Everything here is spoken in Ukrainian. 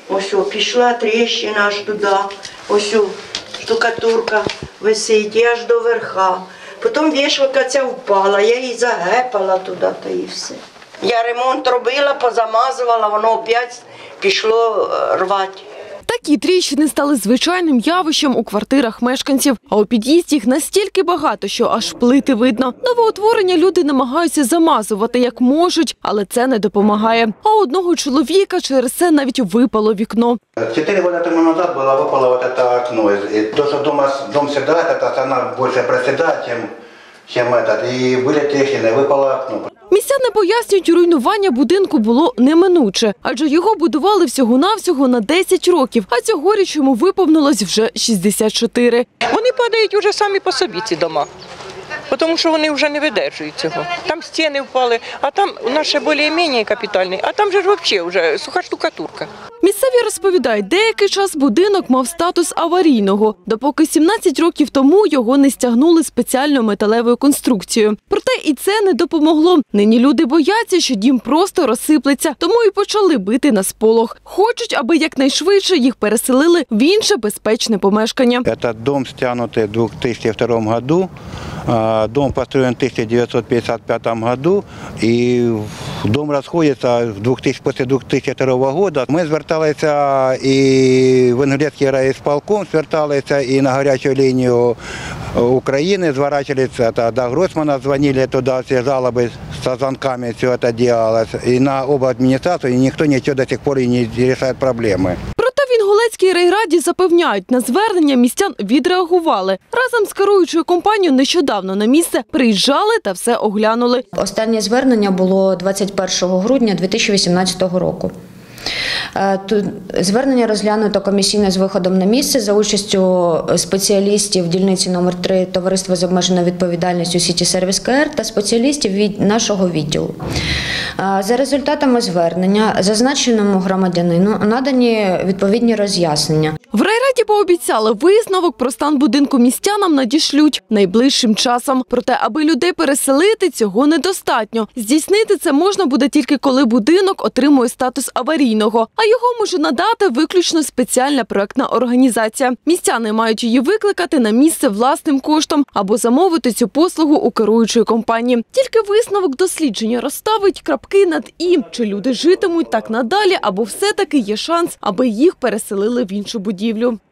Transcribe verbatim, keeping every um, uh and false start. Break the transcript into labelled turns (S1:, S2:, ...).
S1: Ось о, пішла тріщина аж туди. Ось о, штукатурка висить і аж до верха. Потім вішалка ця впала, я її загепала туди, та і все. Я ремонт робила, позамазувала, воно опять пішло рвати.
S2: Такі тріщини стали звичайним явищем у квартирах мешканців. А у під'їзді їх настільки багато, що аж плити видно. Новоутворення люди намагаються замазувати як можуть, але це не допомагає. А у одного чоловіка через це навіть випало вікно.
S3: Четыре года тому назад было выпало вот это окно. И то, что дома, дом седает, это она больше проседает, чем, чем этот. И были трещины, выпало окно.
S2: Містяни пояснюють, руйнування будинку було неминуче, адже його будували всього-навсього на десять років, а цьогоріч йому виповнилось вже шістдесят чотири.
S4: Вони падають вже самі по собі, ці дома, тому що вони вже не видержують цього. Там стіни впали, а там у нас ще більш-менш капітальний, а там же ж взагалі вже суха штукатурка.
S2: Місцеві розповідають, деякий час будинок мав статус аварійного, допоки сімнадцять років тому його не стягнули спеціальною металевою конструкцією. Проте і це не допомогло. Нині люди бояться, що дім просто розсиплеться, тому і почали бити на сполох. Хочуть, аби якнайшвидше їх переселили в інше безпечне помешкання.
S3: Этот дом стянутый в две тысячи втором году. Дом построен в тысяча девятьсот пятьдесят пятом году, и дом расходится в две тысячи, после две тысячи второго года. Ми зверталися і в Інгулецький райисполком, зверталися і на гарячу лінію України, зворачивалися до Гройсмана, дзвонили туди, всі жалоби з звонками, все це делалось. І на обладміністрацію, і ніхто нічого до сих пор не вирішує проблеми.
S2: В Інгулецькій райраді запевняють, на звернення містян відреагували. Разом з керуючою компанією нещодавно на місце приїжджали та все оглянули.
S5: Останнє звернення було двадцять першого грудня дві тисячі вісімнадцятого року. Тут звернення розглянуто комісійно з виходом на місце за участю спеціалістів дільниці номер три Товариства з обмеженою відповідальністю Сіті Сервіс КР та спеціалістів від нашого відділу. За результатами звернення зазначеному громадянину надані відповідні роз'яснення.
S2: В райраді пообіцяли, висновок про стан будинку містянам надішлють найближчим часом. Проте, аби людей переселити, цього недостатньо. Здійснити це можна буде тільки коли будинок отримує статус аварійного, а його може надати виключно спеціальна проектна організація. Містяни мають її викликати на місце власним коштом або замовити цю послугу у керуючої компанії. Тільки висновок дослідження розставить крапки над «і». Чи люди житимуть так надалі, або все-таки є шанс, аби їх переселили в іншу будівлю.